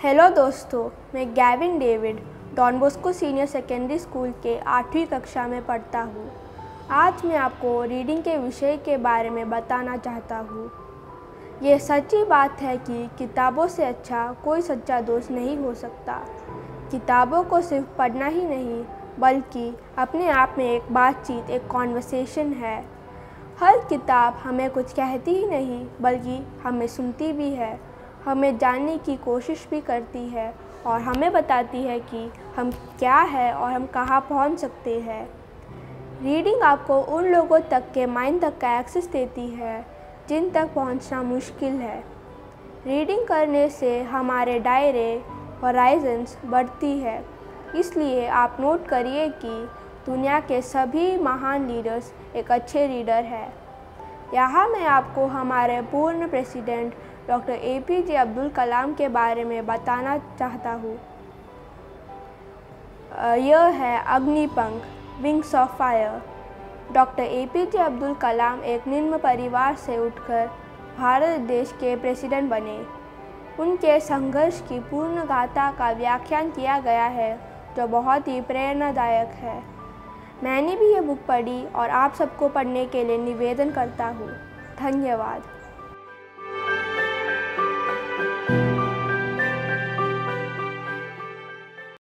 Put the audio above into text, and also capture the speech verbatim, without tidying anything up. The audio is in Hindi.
हेलो दोस्तों, मैं Gavin David Don Bosco senior secondary school के आठवीं कक्षा में पढ़ता हूँ। आज मैं आपको रीडिंग के विषय के बारे में बताना चाहता हूँ। ये सच्ची बात है कि किताबों से अच्छा कोई सच्चा दोस्त नहीं हो सकता। किताबों को सिर्फ पढ़ना ही नहीं बल्कि अपने आप में एक बातचीत, एक कॉन्वर्सेशन है। हर किताब हमें कुछ कहती ही नहीं बल्कि हमें सुनती भी है, हमें जानने की कोशिश भी करती है और हमें बताती है कि हम क्या है और हम कहाँ पहुँच सकते हैं। रीडिंग आपको उन लोगों तक के माइंड तक का एक्सेस देती है जिन तक पहुँचना मुश्किल है। रीडिंग करने से हमारे दायरे हॉराइजन्स बढ़ती है। इसलिए आप नोट करिए कि दुनिया के सभी महान लीडर्स एक अच्छे रीडर हैं। यहाँ मैं आपको हमारे पूर्ण president doctor A P J Abdul Kalam के बारे में बताना चाहता हूँ। यह है Agnipankh, wings of fire. Doctor A P J Abdul Kalam एक निम्न परिवार से उठकर भारत देश के प्रेसिडेंट बने। उनके संघर्ष की पूर्ण गाथा का व्याख्यान किया गया है जो बहुत ही प्रेरणादायक है। मैंने भी ये बुक पढ़ी और आप सबको पढ़ने के लिए निवेदन करता हूँ। धन्यवाद।